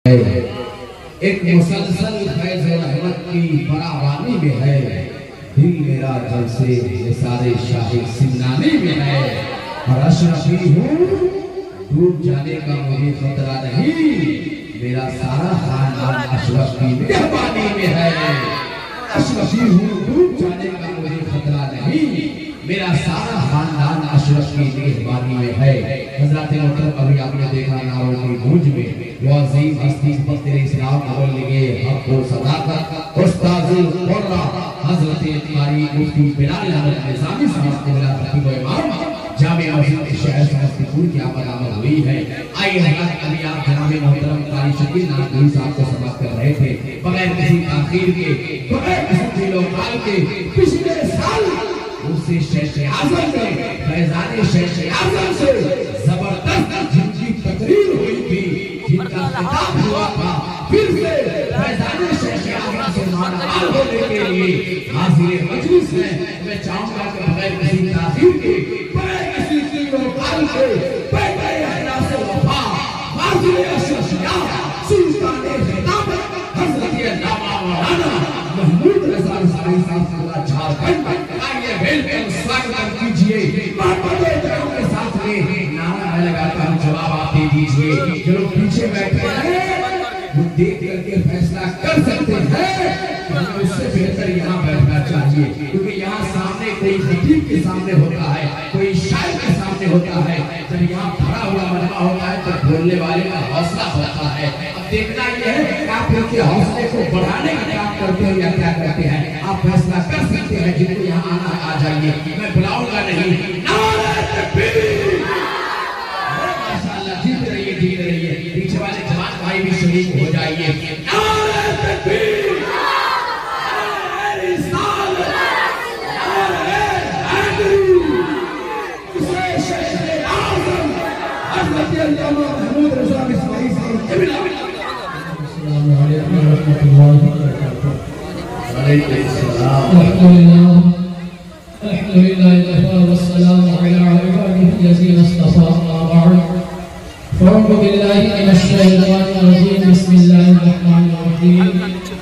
ایک مسلسل فیض رحمت کی فراوانی میں ہے، دل میرا جل سے نثار شاہ سمنانی میں ہے، اور اشرفی ہوں ڈوب جانے کا مجھے خطرہ نہیں، میرا سارا خاندان اشرف کی مہربانی میں ہے، اشرفی ہوں ڈوب جانے کا مجھے خطرہ نہیں، میرا سارا خاندان اشرف کی مہربانی میں ہے۔ حضرات محترم ابھی آپ نے دیکھا نعروں کی گونج میں وہ عظیم ہستی فخر اسلام مبلغ حق و صداقت استاذ القرہ حضرت قاری مفتی بلال احمد نظامی صاحب کے بلا خطیب و امام جامعہ مسجد شہر سمستی پور کی آمد ہوئی ہے۔ آئیے حضرات ابھی آپ جناب محترم قاری شکیل ناظری صاحب کو سماعت کر رہے تھے، بغیر کسی تاخیر کے، بغیر کسی دل و کال کے، پچھلے سال اس سے شیخ اعظم نے فیضان شیخ اعظم سے زبردست جن کی تقریر ہوئی تھی، جن کا خطاب ہوا تھا، پھر سے فیضان شیخ اعظم سے مانعال ہونے کے لیے حاضر مجلس ہے۔ میں چاہوں گا کہ بغیر کسی تاخیر کے، بغیر کسی دل و کال کے، بغیر احراس وفا حاضر اشرفیہ سلطان خطابت حضرت علامہ مولانا محمود رضا رضوی صاحب اللہ جھارکھنڈ آئیے ویلکم سواگت کیجئے، محمد احترام کے ساتھ میں نعرہ میں لگاتا ہوں، جواب آپ دے دیجئے۔ جو لوگ پیچھے بیٹھے ہیں وہ دیکھ کر کے فیصلہ کر سکتے ہیں کہ ہمیں اس سے بہتر یہاں بیٹھنا چاہیے، کیونکہ یہاں سامنے کوئی خطیب کے سامنے ہوتا ہے، کوئی شاعر کے سامنے ہوتا ہے، جب یہاں بھرا ہوا مجمع ہوتا ہے تو بولنے والے کا حوصلہ ہوتا ہے۔ اب دیکھنا یہ ہے کہ آپ ان کے حوصلے کو بڑھانے کا کام کرتے ہیں یا کیا کرتے ہیں، آپ فیصلہ کر سکتے ہیں۔ جن کو یہاں آنا ہے آ جائیے، میں بلاؤں گا نہیں۔ نعرہ تکبیر! ماشاءاللہ جیت رہیے، پیچھے والے جوان بھائی بھی شریک ہو جائیے۔ نعرہ تکبیر! نعرہ رسالت! نعرہ حیدری! اسے شیخ اعظم حضرت علامہ محمود رضا رضوی صاحب کے بلا السلام علیکم ورحمۃ اللہ وبرکاتہ۔ وعلیکم السلام۔ الحمدللہ وکفی والسلام علی عبادہ الذین اصطفی، اما بعد فاعوذ باللہ من الشیطان الرجیم، بسم اللہ الرحمن الرحیم۔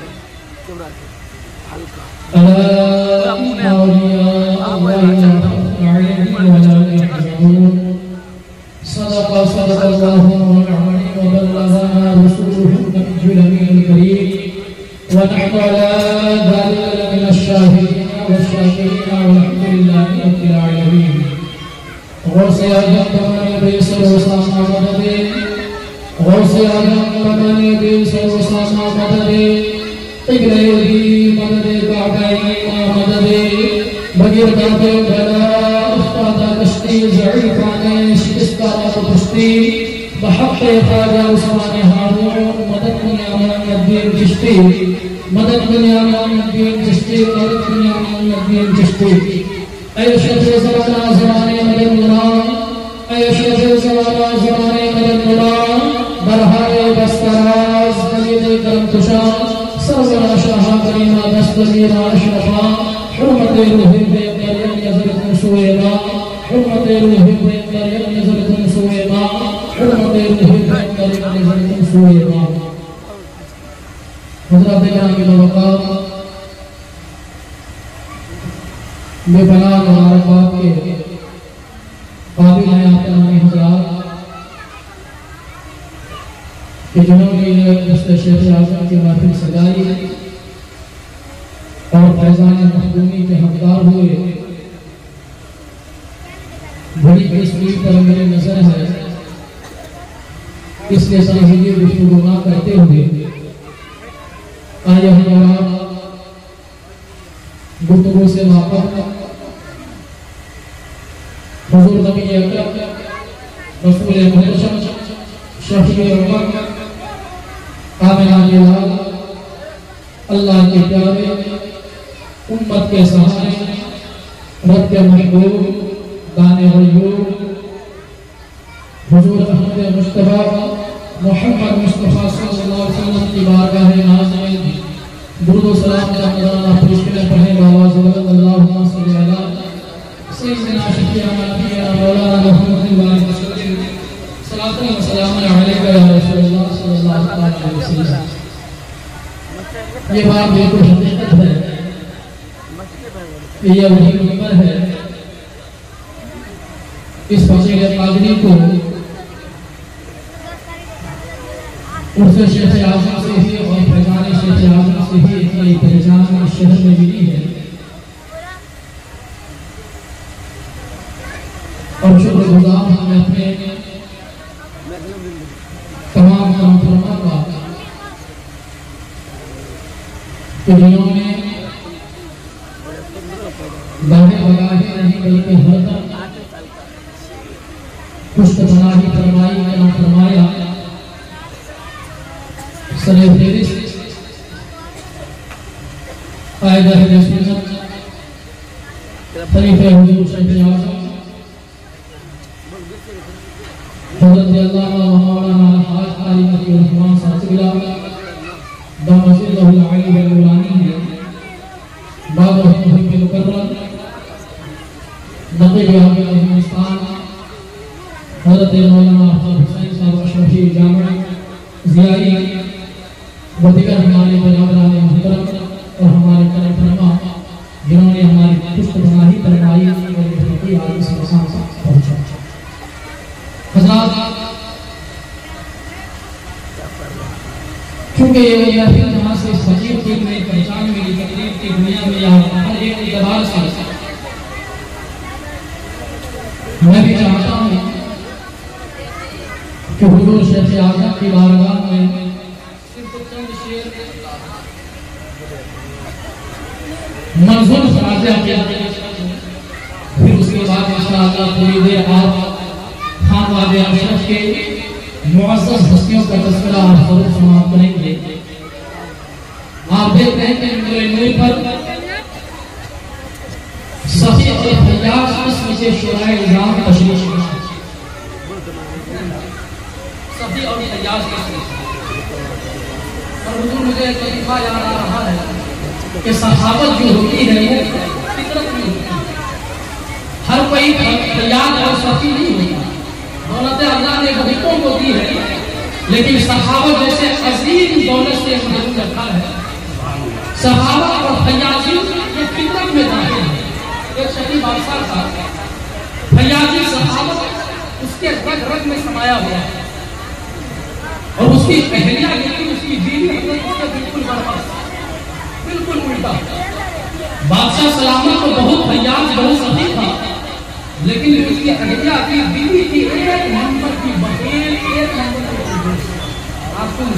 الا ان اولیاء اللہ لا خوف علیہم ولا هم يحزنون، صدق اللہ العظیم وبلغنا رسوله النبی الامین الکریم، ونحن على ذلك لمن الشاهدین والشاکرین والحمد للہ رب العالمین۔ غوث اعظم بمن بیسر وسامہ مدد، غوث اعظم بمن بیسر وسامہ مدد، قبلہ دی مدد کعبہ مدد، بگرداد بلا استاد کشتی ضعیفان شکستہ پشتی، بحق خواجہ عثمان ہارون مدد بنیامین الدین چشتی، مدد بنیامین الدین چشتی، مدد بنیامین الدین چشتی۔ اے شیخ زمانہ زمانے مدد ملا، اے شیخ زمانہ زمانے مدد ملا، برہائے بستراز مجید کرم کشا، سرورہ شاہ کریمہ دستگیرہ اشرفا، حرمت روح بیقر یزرکم سویما، حرمت روح بیقر یزرکم سویما، حرمت روح بیقر یزرکم سویما۔ حضرات گرامی الوقار، بے پناہ مبارکباد کے قابل ہیں آپ تمام حضرات کہ جنہوں نے دست شیخ اعظم کی محفل سجائی اور فیضان مخدومی کے حقدار ہوئے۔ بڑی تصویر پر میری نظر ہے، اس کے سامنے گفتگو نہ کرتے ہوئے آئیے ہم گفتگو سے واقف حضور نبی اکرم رسول محتشم شفیع امت آمنہ کے لال اللہ کے پیارے امت کے سہارے رب کے محبوب دانے غیور حضور احمد مصطفیٰ محمد مصطفیٰ صلی اللہ علیہ وسلم کی بارگاہ ناز میں درود و سلام کا مدانہ پوچھنے پڑھنے والا زبرد اللہم صلی اللہ سیدنا شفیعنا نبینا مولانا محمد صلی اللہ علیہ وسلم صلاة و سلام علیکہ یا رسول اللہ صلی اللہ علیہ وسلم۔ اللہ علیہ وسلم. یہ بات بالکل حقیقت ہے کہ یہ وہی ممبر ہے اس فقیر قادری کو عرف شیخ اعظم سے ہی اور فیضان شیخ اعظم سے ہی اتنی پہچان اس شہر میں ملی ہے. اور شکر گزار ہمیں اپنے تمام فرما کا دنیا میں باہر بگاہی نہیں بلکہ ہر دم پشت بناہی فرمائی کیا فرمایا. سر فہرست قائد اہل سنت خلیفہ حضور شیخ اعظم حضرت علامہ مولانا الحاج قاری متی الرحمن صاحب دامت اللہ العلی والمولانی ہے. باب محب مکرم نقیب عام افغانستان حضرت مولانا حسین صاحب اشرفی جامع زیاری و دیگر ہمارے برادران محترم اور ہمارے کرم فرما جنہوں نے ہماری پشت بناہی فرمائی اور بہتی آج اس مقام تک پہنچا. حضرات کیونکہ یہ محفل جہاں سے فقیر کی نئی پہچان ملی تقریب کی دنیا میں یا ہر ایک اعتبار سے میں بھی چاہتا ہوں کہ حضور شیخ اعظم کی بارگاہ میں صرف چند شعر منظور سناتے ہیں. پھر اس کے بعد انشاءاللہ تھوڑی دیر آپ خانواد اشرف کے معزز ہستیوں کا تذکرہ اور ضرور سماعت کریں گے. آپ دیکھتے ہیں کہ میرے پر صفی اور فیاض قسم سے شورائے نظام تشریف صفی اور فیاض قسم اور حضور مجھے ایک لطیفہ یاد آ رہا ہے کہ صحابت جو ہوتی ہے وہ فطرت میں ہوتی ہے. ہر کوئی فیاض اور صفی نہیں ہوتا. دولت اللہ نے غریبوں کو دی ہے لیکن صحابہ جیسے عظیم دولت سے محروم رکھا ہے. صحابہ اور فیاضی یہ فطرت میں داخل ہے. ایک شہری بادشاہ تھا فیاضی صحابہ اس کے رگ رگ میں سمایا ہوا ہے اور اس کی اہلیہ لیکن اس کی بیوی حضرت سے بالکل برعکس بالکل الٹا. بادشاہ سلامت کو بہت فیاض بہت صفی تھا لیکن اس کی اہلیہ کی بیوی کی ایک نمبر کی بخیل ایک نمبر کی آپ کو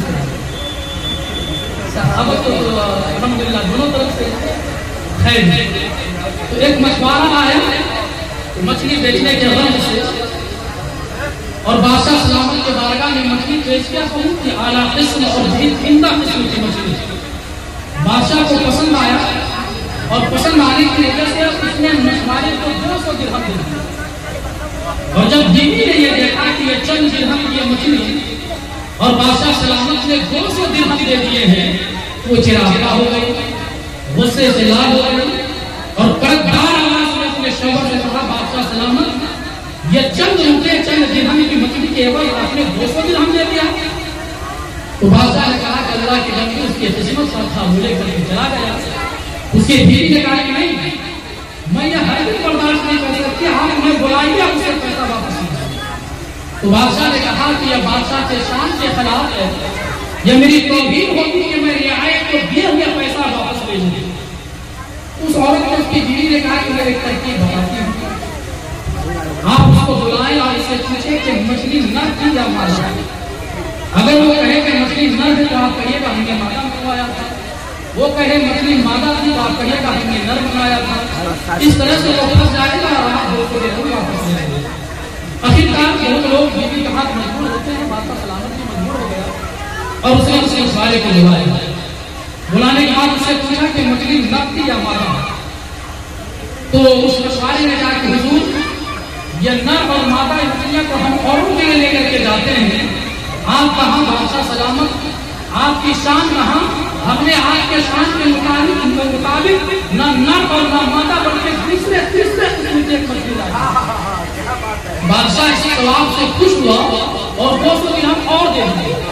صحابت تو الحمدللہ دونوں طرف سے خیر ہے. تو ایک مشورہ آیا مچھلی بیچنے کے غرض سے اور بادشاہ سلامت کے بارگاہ میں مچھلی پیش کیا بہت ہی اعلیٰ قسم اور بہت عمدہ قسم کی مچھلی. بادشاہ کو پسند آیا اور پسند آنے کی وجہ سے اس نے مشوارے کو 200 درہم دے دیا. اور جب بیوی نے یہ دیکھا کہ یہ چند درہم یہ مچھلی اور بادشاہ سلامت نے 200 درہم دے دیے ہیں وہ چراغا ہو گئی, غصے سے لال ہو گئی اور کڑکدار آواز میں اپنے شوہر سے کہا بادشاہ سلامت یہ چند روپے چند درہم کی مچھلی کے عوض آپ نے 200 درہم دے دیا. تو بادشاہ نے کہا کہ اللہ کے بندے اس کی خدمت پر تھا بولے کر کے چلا گیا. اس کی بیوی نے کہا کہ نہیں میں یہ ہرگز برداشت نہیں کر سکتی, آپ نے بلائیے اس سے پیسہ واپس نہیں. تو بادشاہ نے کہا کہ یہ بادشاہ کے شان کے خلاف ہے, یہ میری توہین ہوتی کہ میں رعایت کو دیے ہوئے پیسہ واپس لے لوں. اس عورت نے اس کی بیوی نے کہا کہ میں ایک ترکیب بتاتی ہوں, آپ اس کو بلائیں اور اس سے پوچھیں کہ مچھلی نر کی یا مادہ. اگر وہ کہے کہ مچھلی نر ہے تو آپ کہیے گا ہم نے مادہ منگوایا تھا, وہ کہے مچھلی مادہ تھی تو آپ کہیے گا ہم نے نر بنایا تھا. اس طرح سے وہ پھنس جائے گا اور آپ دوستوں کے ہم واپس لے لیں گے. آخرکار بہت لوگ بیوی کے ہاتھ مجبور ہوتے ہیں, بادشاہ سلامت بھی مجبور ہو گیا اور اس نے اس مشورے کو بلایا. بلانے کے بعد اس سے پوچھا کہ مچھلی نر تھی یا مادہ. تو اس مشورے نے کہا کہ حضور یہ نر اور مادہ مچھلیاں تو ہم اوروں کے لیے لے کر کے جاتے ہیں, آپ کہاں بادشاہ سلامت, آپ کی شان کہاں, ہم نے آپ کے شان کے مطابق نہ نر اور نہ مادہ بلکہ تیسرے قسم کی ایک مچھلی لائی. بادشاہ اس جواب سے خوش ہوا اور 200 درہم اور دے دیے.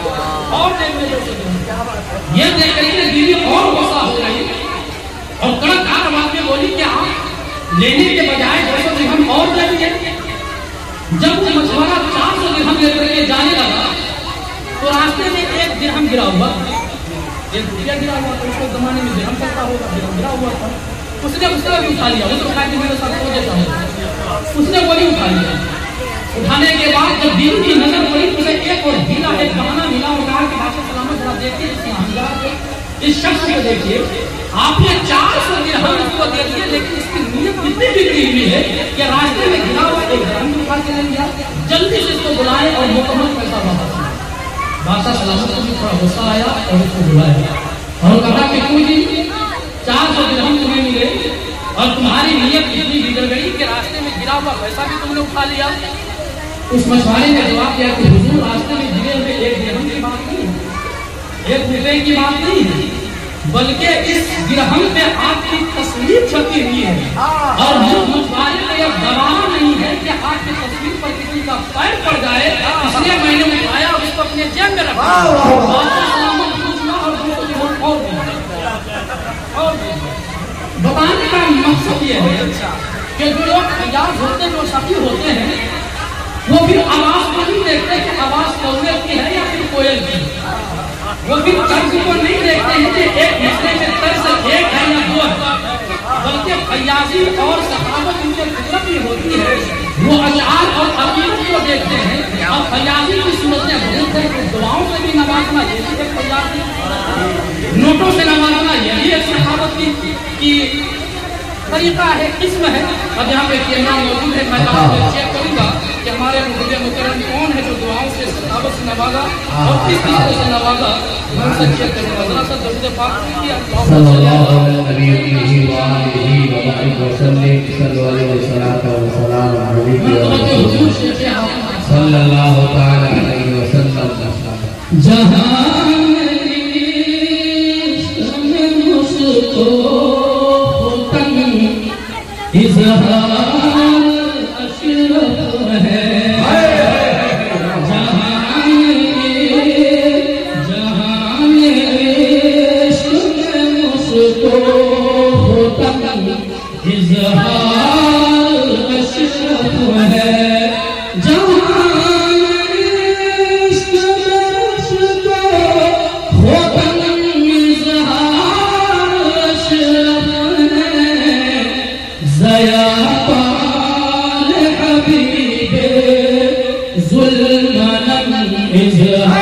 اور دیکھنے کو یہ دیکھ کر کے بیوی اور غصہ ہو گئی اور کڑک آواز میں بولی کہ آپ لینے کے بجائے 200 درہم اور دے دیے. جب وہ مچھوارا 400 درہم لے کر کے جانے لگا تو راستے میں 1 درہم گرا ہوا، 1 روپیہ گرا ہوا تھا. اس زمانے میں درہم چلتا ہوگا، درہم گرا ہوا تھا. اس نے اس کا بھی اٹھا لیا. وہ تو کہا کہ میرے ساتھ ہو جاتا ہوں. اس نے وہ بھی اٹھا لیا. اٹھانے کے بعد جب بیوی کی نظر پڑی اسے ایک اور ہیلا ایک بہانہ ملا اور کہا کہ بادشاہ سلامت ذرا دیکھیے اس مہنگار کو، اس شخص کو دیکھیے، آپ نے 400 درہم اس کو دے دیے لیکن اس کی نیت کتنی بگڑی ہوئی ہے کہ راستے میں گرا ہوا 1 درہم اٹھا کے لے گیا. جلدی سے اس کو بلائے اور مکمل پیسہ واپس لیا. بادشاہ سلامت کو بھی تھوڑا غصہ آیا اور اس کو بلایا اور کہا کہ کیوں جی 400 درہم تمہیں ملے اور تمہاری نیت اتنی بگڑ گئی کہ راستے میں گرا ہوا پیسہ بھی تم نے اٹھا لیا. اس مشورے نے جواب دیا کہ حضور راستے میں گرے ہوئے 1 درہم کی بات نہیں ہے، 1 روپے کی بات نہیں ہے، بلکہ اس درہم پہ آپ کی تصویر چھپی ہوئی ہے اور مشورے میں یہ گوارا نہیں ہے کہ آپ کی تصویر پر کسی کا پیر پڑ جائے، اس لیے میں نے اٹھایا اور اس کو اپنے جیب میں رکھا. اور بتانے کا مقصد یہ ہے کہ جو لوگ خیال ہوتے ہیں، جو سخی ہوتے ہیں، وہ پھر آواز کو نہیں دیکھتے کہ آواز کوئل کی ہے یا پھر کوئل کی. وہ پھر طرز کو نہیں دیکھتے ہیں کہ ایک مسئلے میں طرز 1 ہے یا 2 ہے، بلکہ خیاضی اور سخاوت ان کے فطرت میں ہوتی ہے. وہ اشعار اور حقیقت کو دیکھتے ہیں. اور خیاضی کی صورتیں بہت ہے کہ دعاؤں سے بھی نوازنا یہ بھی ایک خیاضی، نوٹوں سے نوازنا یہ بھی ایک سخاوت کی طریقہ ہے، قسم ہے. اب یہاں پہ کیمرہ موجود ہے، میں آپ کو چیک کروں گا کہ ہمارے مقدم مکرم کون ہے جو دعاؤں سے سخاوت سے نوازا اور کس طریقے سے نوازا. ہم سے چیک کریں گا. ذرا سا درود پاک کیجیے. صلی اللہ علیہ وآلہ وسلم. صلی اللہ علیہ وسلم. جہاں اظہار اشرف ہے، جہاں عشق میں مصطفیٰ تن اظہار اشرف ہے. جہاں عشق میں مصطفیٰ تن اظہار اشرف ہے. زیا پال حبیب ظلمن اظہار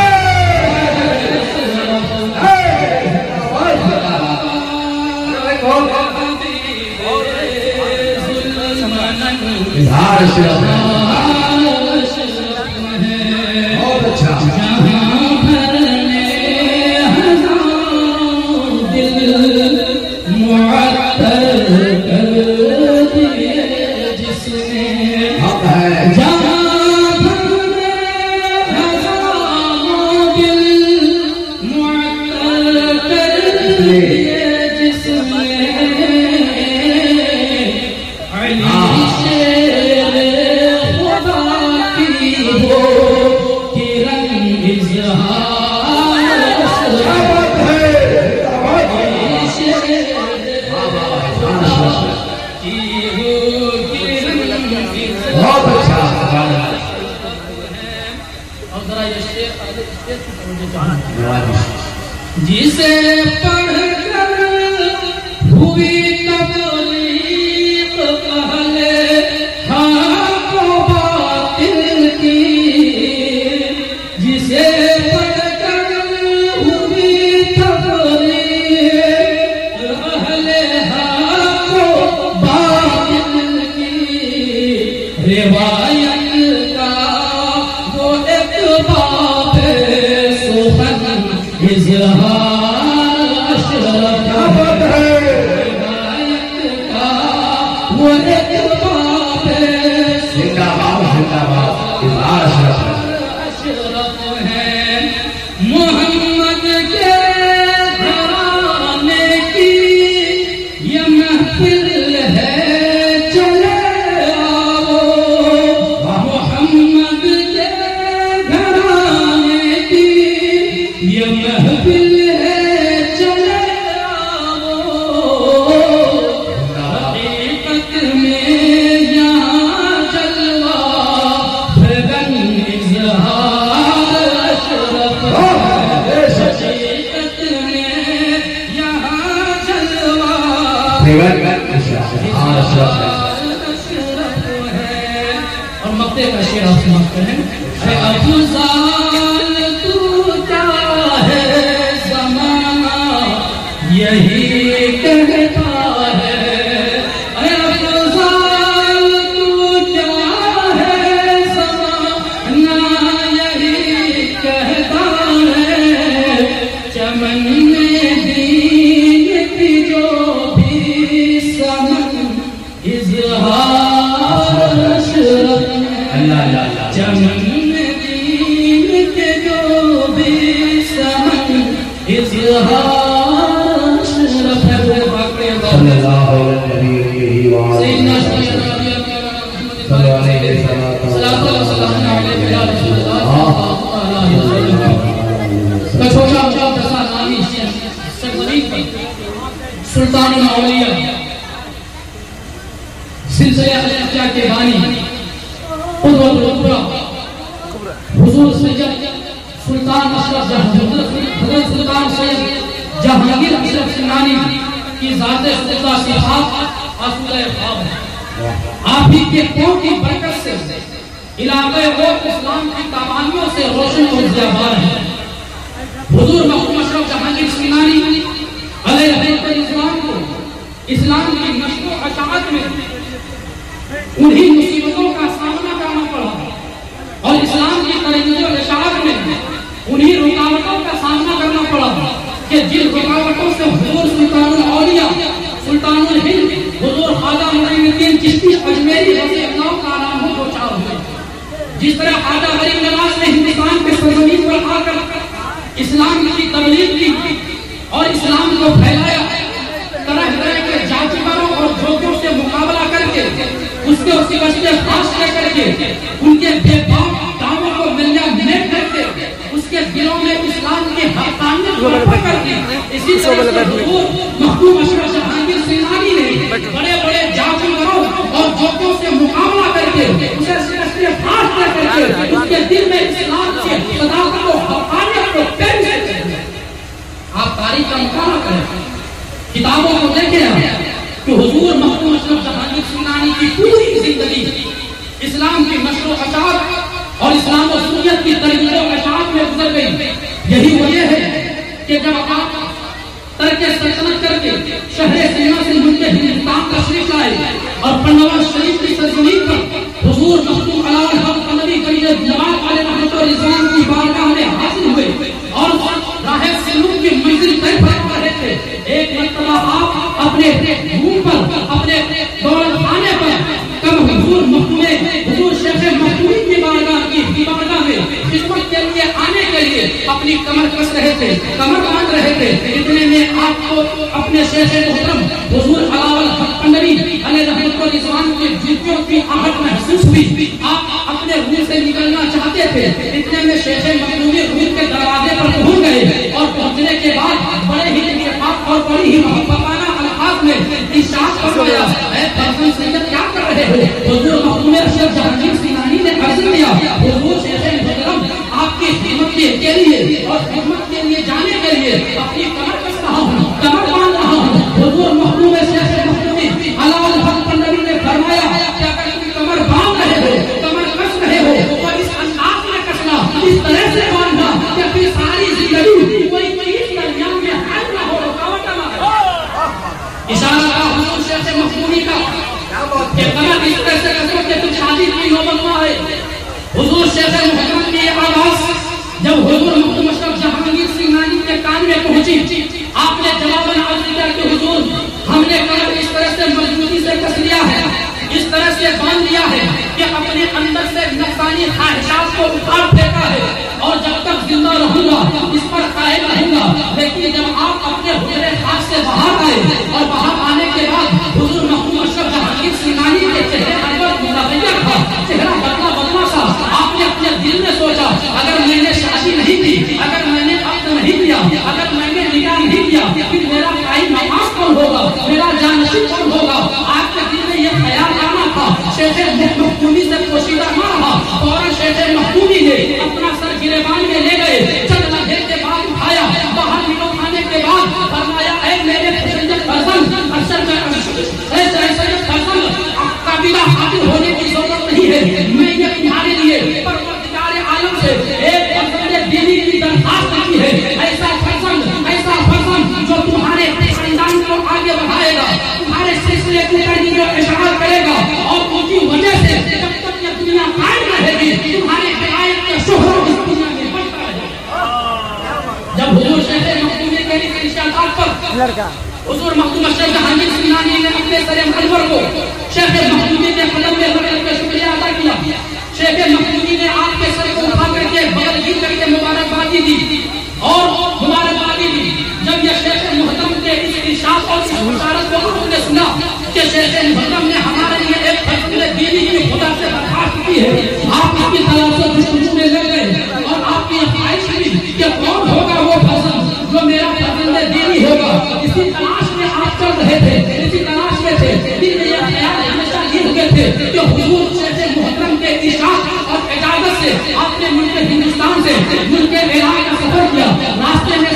اشرف ہے. بہت اچھا. جہاں بھرنے ہزاروں دل معطر کر دیے جس نے، جہاں بھرنے ہزاروں دل معطر کر دیے جس نے، علی شیر خدا کی ہو کرن اظہار اشرف ہے. علی شیر خدا کی ہو کرن بہت اچھا. اور ذرا یہ شیر کی توجہ چاہیے. جسے پڑھ کر ہوئی تبلیغ اہل حق و باطل کی، جسے پڑھ کر ہوئی تبلیغ اہل حق و باطل کی، روایت کا وہ ایک باب سخن اظہار اشرف ہے. روایت کا وہ ایک باب زندہ باد زندہ باد. اظہار اشرف ہے. اشرف ہے. محمد کے گھرانے کی یہ محفل ہے، چلے آؤ. محمد کے گھرانے کی محفل ہے چلے آؤ حقیقت میں یہاں جلوہ فگن اظہار اشرف حقیقت میں یہاں جلوہ اور مقتے کا شعر آپ سمجھتے ہیں اے افضال تو کیا ہے زمانہ یہی کہتا ہے اے افضال تو کیا ہے زمانہ یہی کہتا ہے چمن میں دین کی جو بھی سمن اظہار اشرف چمن دین کے جو بھی سمن اظہار اشرف ہے صلی اللہ علیہ وآلہ سیدنا صلی اللہ علیہ سلطان الاولیاء سلسلہ الاولیاء کے بانی قدوۃ الکبریٰ حضور سید سلطان اشرف حضرت سلطان سید جہانگیر اشرف سنانی کی ذات خدا صفات آسودہ خواب ہے آپ ہی کے قوم کی برکت سے علاقہ اور اسلام کی تابانیوں سے روشن اور زیبار ہے حضور محمد اشرف جہانگیر سنانی علیہ السلام کو اسلام کی نشر و اشاعت میں انہی مصیبتوں کا سامنا کرنا پڑا اور اسلام کی ترقی و اشاعت میں انہی رکاوٹوں کا سامنا کرنا پڑا کہ جن رکاوٹوں سے حضور سلطان الاولیاء سلطان الہند حضور خواجہ معین الدین چشتی اجمیری رضی اللہ تعالیٰ عنہ کو چار ہوئے جس طرح خواجہ غریب نواز نے ہندوستان کے سرزمین پر آ کر اسلام کی تبلیغ کی اور اسلام کو پھیلایا طرح طرح کے جاچکروں اور جھوٹوں سے مقابلہ کر کے اس کے وسیلے خاص لے کر کے ان کے بے باک دعووں کو ملیا میٹ کر کے اس کے دلوں میں اسلام کی حقانیت کو پکڑ کے اسی طرح سے حضور محبوب اشرف جہانگیر سنانی نے بڑے بڑے جاچکروں اور جھوٹوں سے مقابلہ کر کے اسے صرف خاص لے کر کے اس کے دل میں اسلام کی صداقت و حقانیت کو پیش کرتے ہیں آپ تاریخ کا مطالعہ کریں کتابوں کو دیکھیں کہ حضور محمد اشرف جہانگیر سنانی کی پوری زندگی اسلام کی نشر و اشاعت اور اسلام و سنت کی تربیت و اشاعت میں گزر گئی یہی وجہ ہے کہ جب آپ ترک سلطنت کر کے شہر سینا سے ملک ہندوستان تشریف لائے اور پنواں شریف کی سرزمین پر حضور محمد علی الحق نبی کریم جماعت علیہ رحمت و رضوان کی بارگاہ میں حاضر ہوئے اور راہ سلوک کی منزل طے فرما رہے تھے ایک مرتبہ آپ اپنے منہ پر اپنے دولت خانے پر کم حضور محمد حضور شیخ مخدومی کی بارگاہ میں خدمت کے لیے آنے کے لیے اپنی کمر کس رہے تھے کمر باندھ رہے تھے اتنے میں آپ کو اپنے شیخ محترم حضور علی الحق نبی علیہ رحمت و رضوان کے جوتوں کی آہٹ محسوس ہوئی آپ اپنے روح سے نکلنا چاہتے تھے اتنے میں شیخ مخدومی روح کے دروازے پر پہنچ گئے اور پہنچنے کے بعد بڑے ہی اتفاق اور بڑی ہی محبتانہ الفاظ میں ارشاد فرمایا اے فرزند سید کیا کر رہے ہو حضور محمد اشرف جہانگیر سنانی نے عرض کیا حضور شیخ محترم آپ کی خدمت کے لیے اور خدمت کے لیے جانے کے لیے اپنی کمر کس رہا ہوں کمر باندھ رہا ہوں حضور محمد شیخ محترم علی الحق نبی نے فرمایا کہ اگر تم کمر باندھ رہے ہو کمر کس رہے ہو تو اس انداز میں کسنا اس طرح سے باندھنا کہ اپنی ساری زندگی کوئی چیز درمیان میں حل نہ ہو رکاوٹ نہ ہو اشارہ کا حضور شیخ محترم کا کہ کمر اس طرح سے کسو کہ تم شادی کی نوبت نہ آئے حضور شیخ محترم کی آواز جب حضور محمد اشرف جہانگیر سنانی کے کان میں پہنچی آپ نے جواباً عرض کیا کہ حضور ہم نے کمر اس طرح سے مضبوطی سے کس لیا ہے اس طرح سے باندھ لیا ہے کہ اپنے اندر سے نفسانی خواہشات کو اٹھا پھینکا ہے اور جب تک زندہ رہوں گا اس پر قائم رہوں گا لیکن جب آپ اپنے حجرے خاص سے باہر آئے اور باہر آنے کے بعد حضور محمد اشرف جہانگیر سنانی کے چہرے پر متغیر تھا چہرہ بدلا سا آپ نے اپنے دل میں سوچا اگر میں نے شادی نہیں کی اگر میں نے عقد نہیں کیا शेख मखदूमी से पोशीदा न रहा, फौरन शेख मखदूमी ने अपना सर गिरेबान में ले गए, चंद लम्हे के बाद उठाया, बाहर निकलने के बाद फरमाया, ऐ मेरे सैयद फैसल, काबिला हाजिर होने की जरूरत नहीं है, मैं ये तुम्हारे लिए परवरदिगार आलम से एक फर्जंद दीनी की दरखास्त की है, ऐसा फर्जंद जो तुम्हारे खानदान को आगे बढ़ाएगा, तुम्हारे सिलसिले को इशारा करेगा, और उनकी वजह से जब तक ये दुनिया कायम रहेगी, तुम्हारे हिदायत के शोहरों इस दुनिया में बढ़ता रहेगा। जब हुजूर शेख मखदूमी के इशारात पर हुजूर मखदूम शेख जहांगीर सिनानी ने अपने सर अनवर को शेख मखदूमी के कदम में रखकर के शुक्रिया अदा किया। शेख मखदूमी ने आपके सर को उठा करके बगल गिर करके मुबारकबादी दी और मुबारकबादी दी। जब यह शेख मुहतरम के इस इरशाद और इस इशारत को आपने सुना कि शेख मुहतरम ने हमारे लिए एक फर्जंद दीनी की खुदा से दरखास्त की है, आप इसकी तलाश से गुफ्तगू में लग गए और आपकी ख्वाहिश थी कि कौन होगा वो फर्जंद जो मेरा फर्जंद दीनी होगा। इसी तलाश में आप चल रहे थे, इसी तलाश में थे, दिल में यह ख्याल हमेशा ये हुए थे कि हुजूर शेख मुहतरम के इशाद और इजाजत से आपने मुल्क हिंदुस्तान से मुल्क इराक का सफर किया, रास्ते में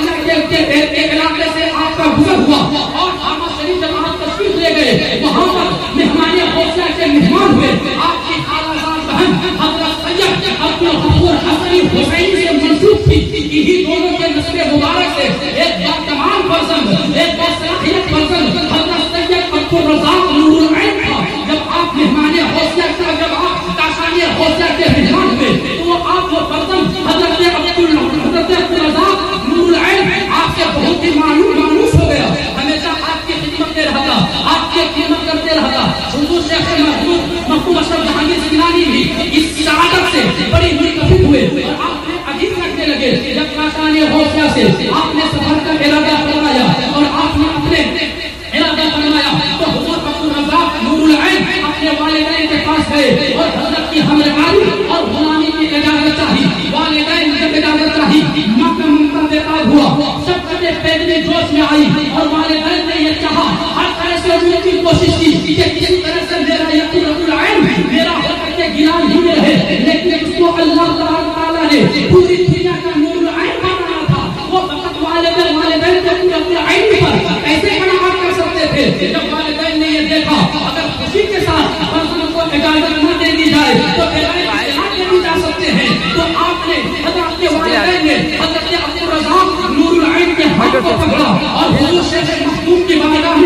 एक इलाके से आपका गुजर हुआ और आमा शरीफ जब आप तशरीफ ले गए, वहां पर मेहमान गौसिया के मेहमान हुए, आपकी खालाजाद बहन हजरत सैयद अब्दुल गफूर हसनी हुसैन से मंसूब थी। इन्हीं दोनों के नस्ल मुबारक से एक बातमाम फर्जंद, एक बासलाहियत फर्जंद हजरत सैयद अब्दुल रज़ाक नूरुल ऐन था। जब आप मेहमान गौसिया का, जब आप काशानी गौसिया के मेहमान हुए, तो आप वो फर्जंद हजरत अब्दुल रज़ाक नूरुल ऐन आपसे बहुत ही मायूस हो गया, हमेशा आपकी खिदमत में रहता, आपकी खिदमत करते रहता। हुजूर शेख मखदूम अशरफ जहांगीर सिनानी भी इस शहादत से बड़ी मुतफिक हुए और आपने अजीब रखने लगे। जब काशानी गौसिया से आपने सफर का इरादा फरमाया और आपने अपने इरादा फरमाया, तो हुजूर अब्दुल रज़ाक नूरुल ऐन अपने वालिदैन के पास गए और हजरत की हमदर्दी और गुलामी की इजाजत चाही। वालिदैन जब इजाजत चाही, मक्का बेताब हुआ, सब कदे पैदले जोश में आई और वालिदैन ने ये चाहा, हर तरह से रोकने की कोशिश की कि किसी तरह से मेरा यकीन रसूल ऐन मेरा होकर के गिलान ही में रहे, लेकिन उसको अल्लाह ताला ने पूरी दुनिया का नूरुल ऐन बनाना था। वो फकत वालिदैन के नूरुल ऐन पर ऐसे कनात कर सकते थे। जब वालिदैन ने ये देखा, अगर खुशी के साथ फर्जंद को इजाजत न दे दी जाए तो बेगाए दे दी जा सकते हैं, तो आपने हजरत के वालिदैन ने हजरत अब्दुल रज़ाक नूरुल ऐन के हाथ को पकड़ा और हुजूर शेख मखदूम की बारगाह